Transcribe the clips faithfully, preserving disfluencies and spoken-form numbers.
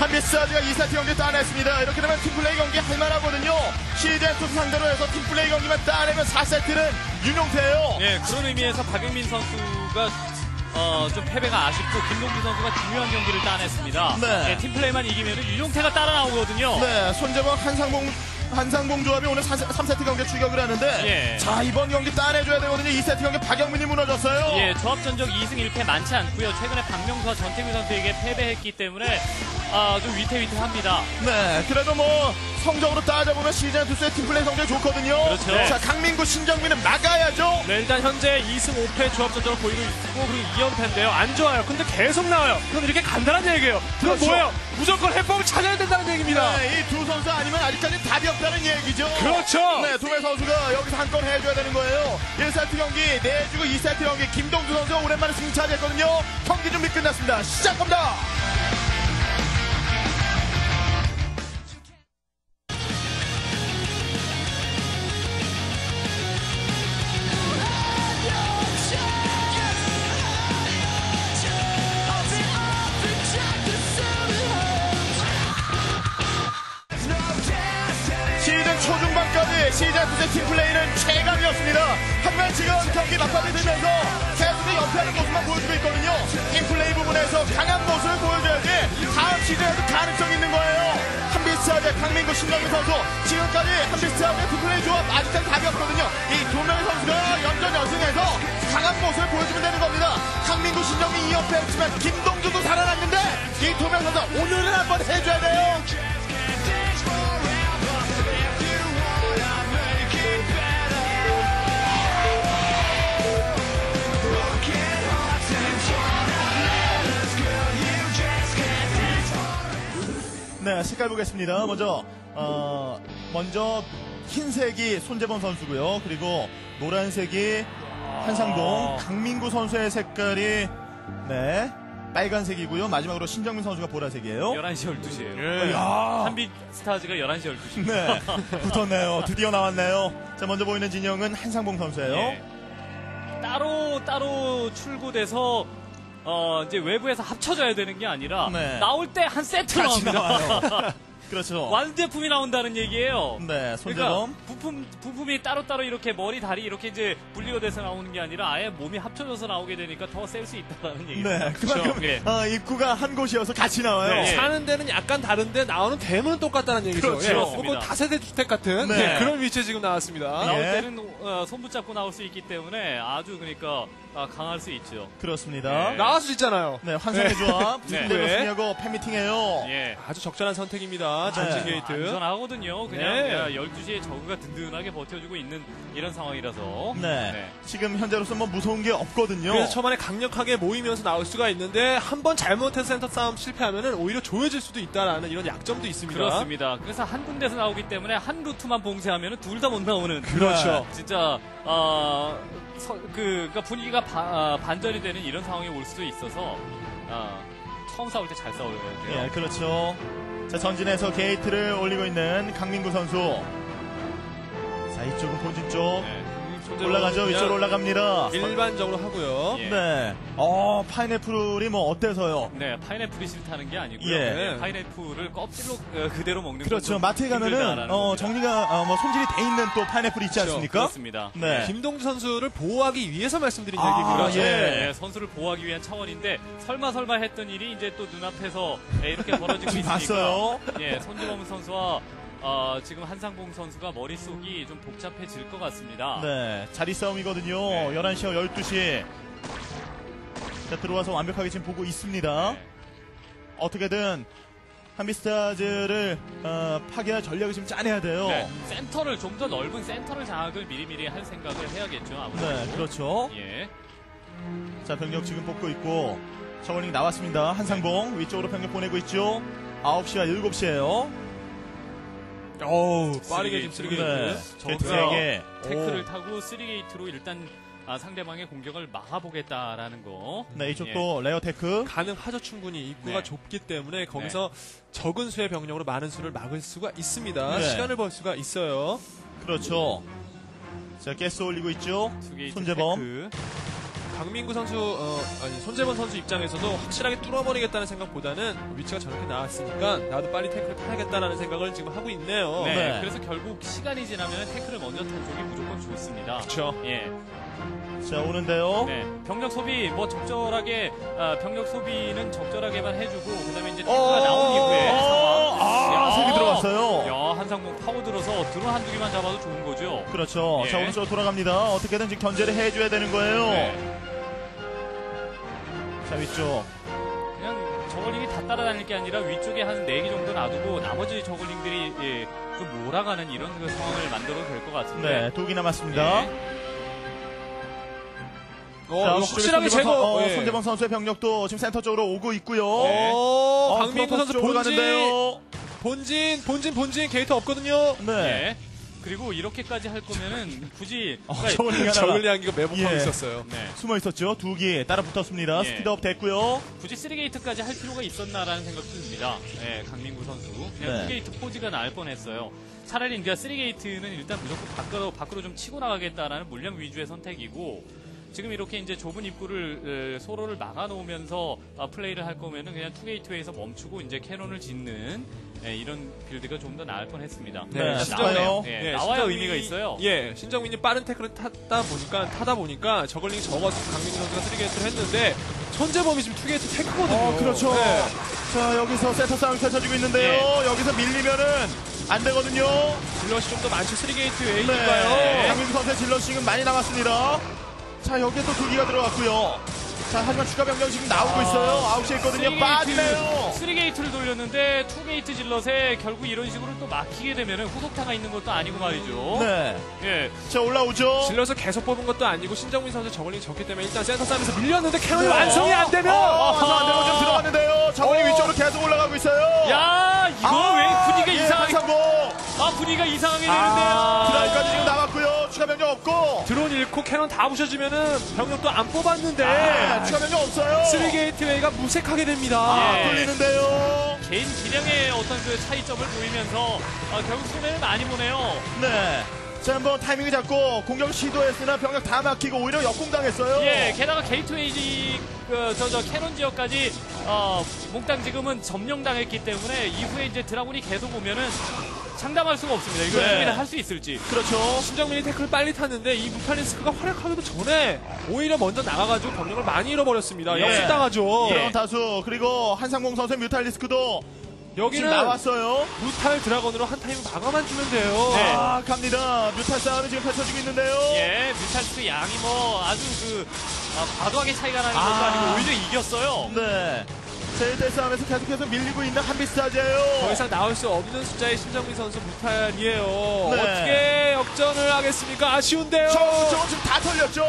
한비스타즈가 이 세트 경기 따냈습니다. 이렇게 되면 팀플레이 경기 할만하거든요. 시즌투 상대로 해서 팀플레이 경기만 따내면 사 세트는 윤용태예요. 네, 그런 의미에서 박영민 선수가 어, 좀 패배가 아쉽고 김동주 선수가 중요한 경기를 따냈습니다. 네. 네, 팀플레이만 이기면 윤용태가 따라 나오거든요. 네, 손재범 한상봉 한상봉 조합이 오늘 삼 세트 경기에 출격을 하는데 예. 자, 이번 경기 따내줘야 되거든요. 이 세트 경기 박영민이 무너졌어요. 예, 조합 전적 이 승 일 패 많지 않고요. 최근에 박명수와 전태규 선수에게 패배했기 때문에 아, 좀 위태위태합니다. 네, 그래도 뭐 성적으로 따져보면 시즌투의 팀플레이 성적이 좋거든요. 그렇죠. 네. 자, 강민구, 신정민은 막아야죠. 네, 일단 현재 이 승 오 패 조합 전적을 보이고 있고 그리고 이 연패인데요. 안 좋아요. 근데 계속 나와요. 그럼 이렇게 간단한 얘기예요. 그럼 그렇죠. 뭐예요? 무조건 해법을 찾아야 된다는 얘기입니다. 네, 이 두 선수 아니면 아직까지 답이 없다는 얘기죠. 그렇죠. 네, 두 명 선수가 여기서 한 건 해줘야 되는 거예요. 일 세트 경기 내주고 이 세트 경기 김동주 선수가 오랜만에 승리 차지했거든요. 경기 준비 끝났습니다. 시작합니다. 시즌 초중반까지 시즌투의 팀플레이는 최강이었습니다. 하지만 지금 경기 막판이 되면서 계속 연패하는 모습만 보여주고 있거든요. 팀플레이 부분에서 강한 모습을 보여줘야지 다음 시즌에도 가능성이 있는 거예요. 한비스타즈의 강민구, 신정민 선수 지금까지 한비스타즈의 팀플레이 조합 아직까지 답이 없거든요. 이 두 명의 선수가 연전 연승해서 강한 모습을 보여주면 되는 겁니다. 강민구, 신정민 이 연패 했지만 김동주도 살아났는데 이 두 명 선수 오늘은 한번 해줘야 돼요. 네, 색깔 보겠습니다. 먼저 어, 먼저 흰색이 손재범 선수고요. 그리고 노란색이 한상봉, 강민구 선수의 색깔이 네 빨간색이고요. 마지막으로 신정민 선수가 보라색이에요. 열한 시 열두 시예요. 예. 한비스타즈가 열한 시 열두 시. 네, 붙었네요. 드디어 나왔네요. 자, 먼저 보이는 진영은 한상봉 선수예요. 예. 따로 따로 출고돼서 어, 이제 외부에서 합쳐져야 되는 게 아니라 네. 나올 때 한 세트 같이 나옵니다. 나와요. 그렇죠. 완제품이 나온다는 얘기예요. 네, 손재범. 그러니까 부품 부품이 따로따로 이렇게 머리 다리 이렇게 이제 분리가 돼서 나오는 게 아니라 아예 몸이 합쳐져서 나오게 되니까 더 셀 수 있다는 얘기죠. 네, 그만큼 예. 어, 입구가 한 곳이어서 같이 나와요. 네. 사는 데는 약간 다른데 나오는 대문은 똑같다는 얘기죠. 그렇죠. 예, 그렇습니다. 혹은 다세대 주택 같은 네. 네, 그런 위치에 지금 나왔습니다. 나올 예. 때는 어, 손 붙잡고 나올 수 있기 때문에 아주 그러니까 아, 강할 수 있죠. 그렇습니다. 네. 나갈 수 있잖아요. 네, 환상의 조합. 네. 누군데로 승리하고 팬미팅해요. 예. 아주 적절한 선택입니다. 전진 네. 게이트. 안전하거든요. 그냥 네. 야, 열두 시에 저그가 든든하게 버텨주고 있는 이런 상황이라서. 네. 지금 현재로서 뭐 무서운 게 없거든요. 그래서 초반에 강력하게 모이면서 나올 수가 있는데 한 번 잘못해서 센터 싸움 실패하면은 오히려 조여질 수도 있다라는 이런 약점도 있습니다. 그렇습니다. 그래서 한 군데서 나오기 때문에 한 루트만 봉쇄하면 둘 다 못 나오는. 그렇죠. 진짜 어, 서, 그 그러니까 분위기가 바, 아, 반전이 되는 이런 상황이 올 수도 있어서 아, 처음 싸울 때 잘 싸워야 돼요. 예, 그렇죠. 자, 전진해서 게이트를 올리고 있는 강민구 선수. 자, 이쪽은 본진 쪽. 네. 올라가죠. 위쪽으로 올라갑니다. 일반적으로 하고요. 예. 네. 어, 파인애플이 뭐 어때서요? 네, 파인애플이 싫다는 게 아니고요. 예. 네, 파인애플을 껍질로 어, 그대로 먹는 그렇죠. 건 마트에 가면은 힘들다라는 어, 겁니다. 정리가 어, 뭐 손질이 돼 있는 또 파인애플이 있지 그렇죠. 않습니까? 그렇습니다. 네. 김동주 선수를 보호하기 위해서 말씀드린 아, 얘기고요. 그렇죠. 예. 예, 선수를 보호하기 위한 차원인데 설마 설마 했던 일이 이제 또 눈앞에서 예, 이렇게 벌어지고 있으니까 봤어요. 예, 손주범 선수와 어, 지금 한상봉 선수가 머릿속이 좀 복잡해질 것 같습니다. 네. 자리 싸움이거든요. 네. 열한 시와 열두 시. 자, 들어와서 완벽하게 지금 보고 있습니다. 네. 어떻게든 한비스타즈를 어, 파괴할 전략을 지금 짜내야 돼요. 네, 센터를 좀 더 넓은 센터를 장악을 미리미리 할 생각을 해야겠죠. 아무래도. 네, 그렇죠. 예. 자, 병력 지금 뽑고 있고 저글링 나왔습니다. 한상봉 위쪽으로 병력 보내고 있죠. 아홉 시와 일곱 시예요. 어우, 빠르게 지금 쓰리게이트. 쓰리게이트. 네. 저그가 게이트에게 태클을 오. 타고 쓰리게이트로 일단 아, 상대방의 공격을 막아보겠다라는 거. 네, 이쪽도 레어 테크. 가능하죠. 충분히 입구가 네. 좁기 때문에 거기서 적은 수의 병력으로 많은 수를 막을 수가 있습니다. 네. 시간을 벌 수가 있어요. 그렇죠. 자, 가스 올리고 있죠. 투게이트 손재범. 테크. 강민구 선수, 어, 아니, 손재범 선수 입장에서도 확실하게 뚫어버리겠다는 생각보다는 위치가 저렇게 나왔으니까 나도 빨리 태클을 타야겠다라는 생각을 지금 하고 있네요. 네, 네. 그래서 결국 시간이 지나면 태클을 먼저 탄 쪽이 무조건 좋습니다. 그렇죠. 예. 자, 오는데요. 네, 병력 소비 뭐 적절하게 아, 병력 소비는 적절하게만 해주고 그다음에 이제 어, 태크가 나온 이후에 어, 상황. 아, 야, 색이 들어갔어요. 야, 한상봉 파고 들어서 드론 한두 개만 잡아도 좋은 거죠. 그렇죠. 예. 자, 오른쪽으로 돌아갑니다. 어떻게든 지금 견제를 해줘야 되는 거예요. 네. 자, 위쪽. 그냥 저글링이 다 따라다닐 게 아니라 위쪽에 한 네 개 정도 놔두고 나머지 저글링들이 예, 좀 몰아가는 이런 그 상황을 만들어도 될 것 같은데. 네, 두 개 남았습니다. 예. 어, 자, 이거 확실하게 손재범 선- 제거. 어, 예. 손재범 선수의 병력도 지금 센터 쪽으로 오고 있고요. 네. 어, 어, 강민구 선수 쪽으로 본진, 가는데요. 본진, 본진, 본진 게이트 없거든요. 네. 예. 그리고 이렇게까지 할 거면은 굳이 어, 그러니까 저글링 하나 저글링 한기가 매복하고 예. 있었어요. 네. 숨어 있었죠. 두 개 따라 붙었습니다. 예. 스피드업 됐고요. 굳이 쓰리 게이트까지 할 필요가 있었나라는 생각도 듭니다. 예, 강민구 선수. 그냥 네. 투 게이트 포지가 나을 뻔했어요. 차라리 이제 쓰리 게이트는 일단 무조건 밖으로, 밖으로 좀 치고 나가겠다라는 물량 위주의 선택이고, 지금 이렇게 이제 좁은 입구를 에, 소로를 막아놓으면서 아, 플레이를 할 거면은 그냥 투 게이트에서 멈추고 이제 캐논을 짓는 예, 이런 빌드가 좀 더 나을 뻔했습니다. 네, 나와요. 신정민. 예, 예, 나와야 신정민이- 의미가 있어요. 예, 신정민이 빠른 태클을 탔다 보니까 타다 보니까 저글링 적어서 강민구 선수가 쓰리 게이트를 했는데 손재범이 지금 투 게이트 태크거든요. 어, 그렇죠. 네. 자, 여기서 센터 싸움이 펼쳐지고 있는데요. 여기서 밀리면은 안 되거든요. 질럿이 좀 더 많죠. 쓰리 게이트 네. 웨이니까요. 강민수 선수의 질럿이 지금 많이 남았습니다. 자, 여기에 또 두 기가 들어갔고요. 자, 하지만 추가 병력 지금 나오고 아, 있어요. 아홉 시에 있거든요. 빠지네요. 쓰리 게이트를 돌렸는데 투 게이트 질럿에 결국 이런 식으로 또 막히게 되면은 후속타가 있는 것도 아니고 말이죠. 네. 예. 자, 올라오죠. 질럿을 계속 뽑은 것도 아니고 신정민 선수 저글링 적기 때문에 일단 센터 싸움에서 밀렸는데 캐논이 네. 완성이 안 되면 어, 완성 안 되고 좀 들어갔는데요. 정원이 어. 위쪽으로 계속 올라가고 있어요. 야, 이거 아, 왜 분위기가 예, 이상하게 한상봉. 아, 분위기가 이상하게 아, 되는데요. 드라이까지 지금 남았고요. 추가 병력 없고. 드론 잃고 캐논 다 부셔지면은 병력도 안 뽑았는데 아, 추가 병력 없어요. 쓰리 게이트 웨이가 무색하게 됩니다. 아, 예. 뚫리는데요. 개인 기량의 어떤 그 차이점을 보이면서 아, 결국 손해를 많이 보네요. 네. 자, 한번 타이밍을 잡고 공격을 시도했으나 병력 다 막히고 오히려 역공당했어요. 예, 게다가 게이트웨이 그, 저, 저, 캐논 지역까지, 어, 몽땅 지금은 점령당했기 때문에 이후에 이제 드라군이 계속 오면은 장담할 수가 없습니다. 이걸 네. 승리를 할 수 있을지. 그렇죠. 신정민이 태클을 빨리 탔는데 이 무탈리스크가 활약하기도 전에 오히려 먼저 나가가지고 병력을 많이 잃어버렸습니다. 예. 역습당하죠. 예. 그런 다수 그리고 한상봉 선수의 뮤탈리스크도 지금 여기는 나왔어요. 무탈 드라건으로 한 타임 막아만 주면 돼요. 네. 아, 갑니다. 뮤탈 싸움이 지금 펼쳐지고 있는데요. 예, 뮤탈스크 양이 뭐 아주 그, 아, 과도하게 차이가 나는 것도 아. 아니고 오히려 이겼어요. 네. 자, 일 대 싸움에서 계속해서 밀리고 있는 한비스타즈예요. 더 이상 나올 수 없는 숫자의 신정민 선수 무탈이에요. 네. 어떻게 역전을 하겠습니까? 아쉬운데요. 저, 저거 지금 다 털렸죠.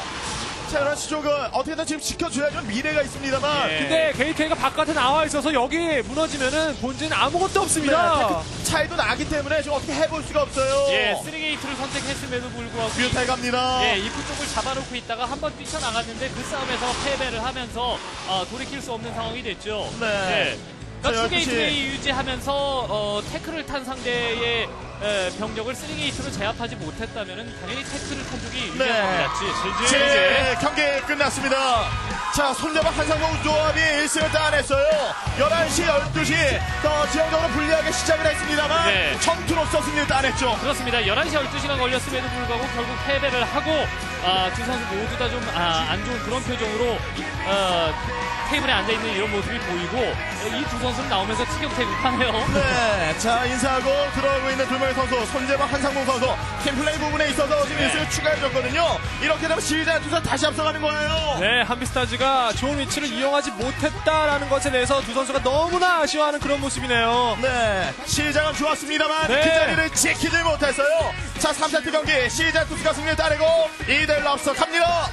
자, 이런 수족은 어떻게든 지금 지켜줘야죠. 미래가 있습니다만. 예. 근데 게이트가 바깥에 나와 있어서 여기 무너지면은 본진 아무것도 네, 없습니다. 그 차이도 나기 때문에 지금 어떻게 해볼 수가 없어요. 예, 쓰리 게이트를 선택했음에도 불구하고. 뮤탈 갑니다. 예, 입구 쪽을 잡아놓고 있다가 한 번 뛰쳐나갔는데 그 싸움에서 패배를 하면서 아, 돌이킬 수 없는 상황이 됐죠. 네. 예. 그러니까 자, 투 게이트웨이 유지하면서 어, 태클을 탄 상대의 에, 병력을 쓰리 게이트로 제압하지 못했다면 당연히 태클을 탄 쪽이 유리한 네. 상황이었지. 제 경기 끝났습니다. 자, 손잡아 한상봉 조합이 일 승을 따냈어요. 열한 시, 열두 시 더 지형적으로 불리하게 시작을 했습니다만 네. 전투로서 승리를 따냈죠. 그렇습니다. 열한 시, 열두 시간 걸렸음에도 불구하고 결국 패배를 하고 아, 두 선수 모두 다 좀 안 좋은 그런 표정으로 어, 테이블에 앉아있는 이런 모습이 보이고 이 두 선수는 나오면서 티격태격하네요. 네, 자, 인사하고 들어오고 있는 두 명의 선수, 손재박, 한상봉 선수 팀플레이 부분에 있어서 지금 네. 일 승을 추가해줬거든요. 이렇게 되면 시즌 두 선수 다시 앞서가는 거예요. 네, 한비스타즈가 좋은 위치를 이용하지 못했다라는 것에 대해서 두 선수가 너무나 아쉬워하는 그런 모습이네요. 네, 시작은 좋았습니다만 네. 그 자리를 지키지 못했어요. 자, 삼 세트 경기 시즌 투수가 승리를 따내고 이 대 일로 앞서 갑니다.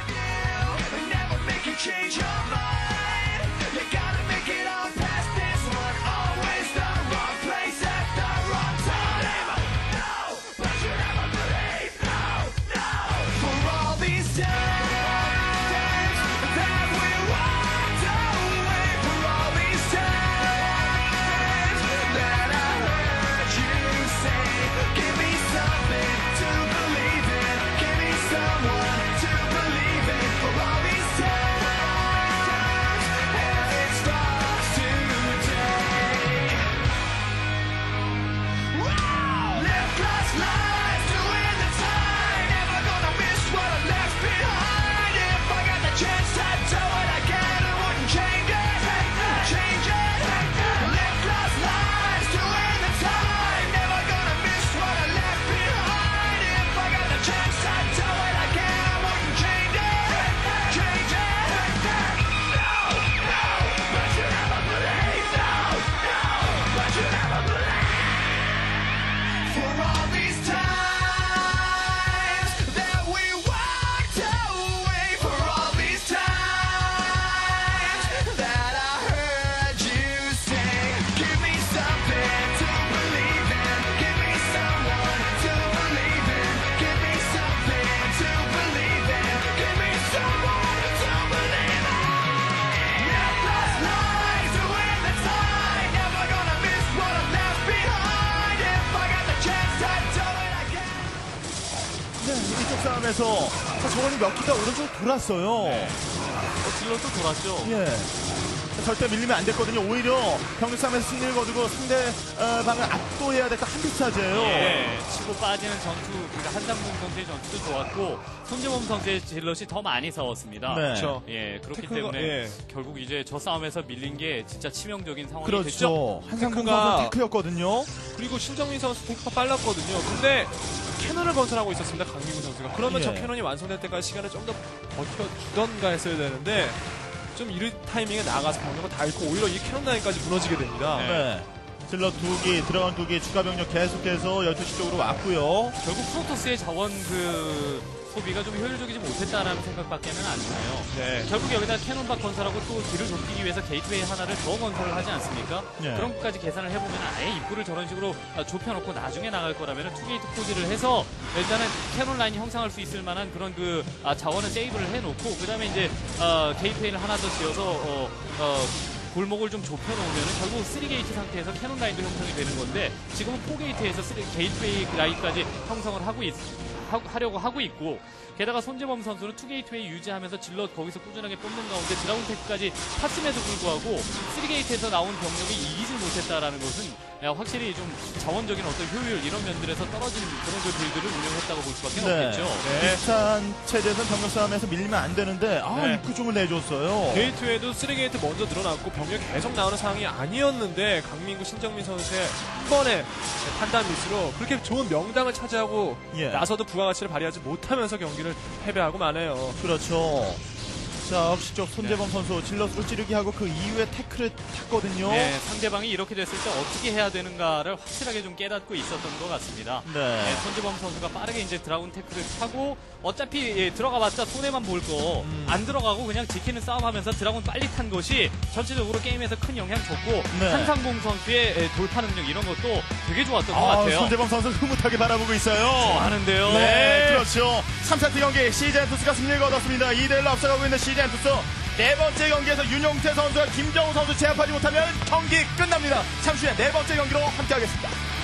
Never make you change your mind. You gotta make it all past this one. Always the wrong place at the wrong time. No, but you never believe. No, no. For all these times that we walked away. For all these times that I heard you say, give me something to believe in. Give me someone to believe. 상황에서 자, 저원이 몇 기가 오른쪽으로 돌았어요. 네. 어, 질럿도 돌았죠. 예. 자, 절대 밀리면 안 됐거든요. 오히려 병력 싸움에서 승리를 거두고 상대방을 압도해야 될까 한 끗 차지예요. 예, 치고 빠지는 전투, 그러니까 한상봉 선수의 전투도 좋았고 손재범 선수의 질럿이 더 많이 싸웠습니다. 네. 그렇죠. 예, 그렇기 테크가- 때문에 예. 결국 이제 저 싸움에서 밀린 게 진짜 치명적인 상황이 됐죠. 그렇죠. 한상봉 테크가- 선수 테크였거든요. 그리고 신정민 선수 테크가 빨랐거든요. 근데 캐논을 건설하고 있었습니다. 강민구 선수가. 그러면 예. 저 캐논이 완성될 때까지 시간을 좀 더 버텨주던가 했어야 되는데 좀 이른 타이밍에 나가서 병력을 다 잃고 오히려 이 캐논 라인까지 무너지게 됩니다. 네. 질러 두 기, 들어간 두 기, 추가 병력 계속해서 열두 시 쪽으로 왔고요. 결국 프로토스의 자원 그 소비가 좀 효율적이지 못했다라는 생각밖에는 안 나요. 네. 결국 여기다 캐논박 건설하고 또 길을 좁히기 위해서 게이트웨이 하나를 더 건설을 하지 않습니까? 네. 그런 것까지 계산을 해보면 아예 입구를 저런 식으로 좁혀놓고 나중에 나갈 거라면 투게이트 포지를 해서 일단은 캐논 라인이 형성할 수 있을 만한 그런 그 아, 자원은 세이브를 해놓고 그 다음에 이제 어, 게이트웨이를 하나 더 지어서 어, 어, 골목을 좀 좁혀놓으면 결국 쓰리 게이트 상태에서 캐논 라인도 형성이 되는 건데 지금은 포 게이트에서 쓰리 게이트웨이 라인까지 형성을 하고 있, 하, 하려고 하고 있고 게다가 손재범 선수는 투 게이트웨이 유지하면서 질럿 거기서 꾸준하게 뽑는 가운데 드라군 테크까지 탔음에도 불구하고 쓰리 게이트에서 나온 병력이 이기질 못했다라는 것은 확실히 좀 자원적인 어떤 효율 이런 면들에서 떨어진 그런 그 빌드를 운영했다고 볼 수밖에 없겠죠. 네. 비슷한 체제에서는 병력 싸움에서 밀리면 안 되는데 아, 네. 입구종을 내줬어요. 게이트에도 쓰리 게이트 먼저 늘어났고 병력이 계속 나오는 상황이 아니었는데 강민구, 신정민 선수의 한 번의 판단 미스로 그렇게 좋은 명당을 차지하고 예. 나서도 부가가치를 발휘하지 못하면서 경기를 패배하고 마네요. 그렇죠. 자, 역시 쪽 손재범 선수 질럿으로 찌르기 하고 그 이후에 태클을 탔거든요. 네, 상대방이 이렇게 됐을 때 어떻게 해야 되는가를 확실하게 좀 깨닫고 있었던 것 같습니다. 네. 네, 손재범 선수가 빠르게 이제 드라군 태클을 타고 어차피 예, 들어가봤자 손해만 볼 거 안 들어가고 그냥 지키는 싸움하면서 드라군 빨리 탄 것이 전체적으로 게임에서 큰 영향 줬고 네. 한상봉 선수의 예, 돌파 능력 이런 것도 되게 좋았던 것 아, 같아요. 손재범 선수 흐뭇하게 바라보고 있어요. 하는데요. 네, 그렇죠. 삼 세트 경기 시젠투스가 승리를 거뒀습니다. 이 대 일로 앞서가고 있는 시젠투스. 네 번째 경기에서 윤용태 선수와 김정우 선수 제압하지 못하면 경기 끝납니다. 잠시 후에 네 번째 경기로 함께하겠습니다.